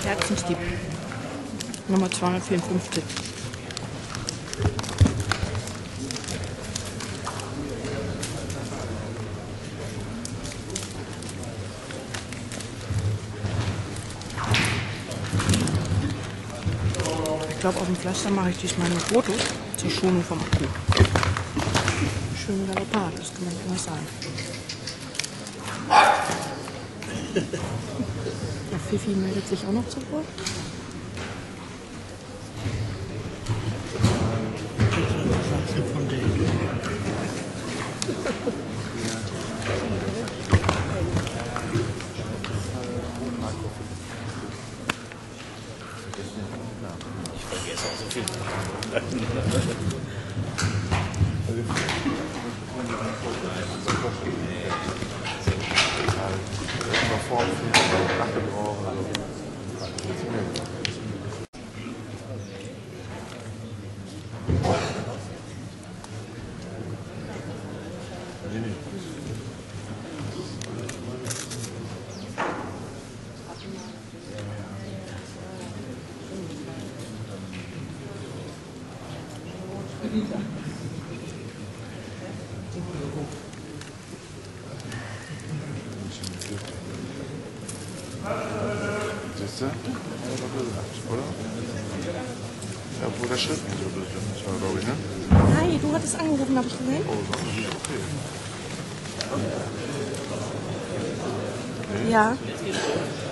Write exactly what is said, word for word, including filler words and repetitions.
Herzensdieb. Nummer zweihundertvierundfünfzig. Ich glaube, auf dem Pflaster mache ich diesmal ein Foto zur Schonung vom Akku. Schöne Leopard, das kann man nicht immer sagen. Der Fifi meldet sich auch noch zu Wort. Von denen. Ich vergesse auch so viel. Siehst du? Oder? Ja, wo der Schritt nicht so durch ist, glaube ich, ne? Hi, du hattest angerufen, habe ich gesehen. Oh, das ist okay. Ja.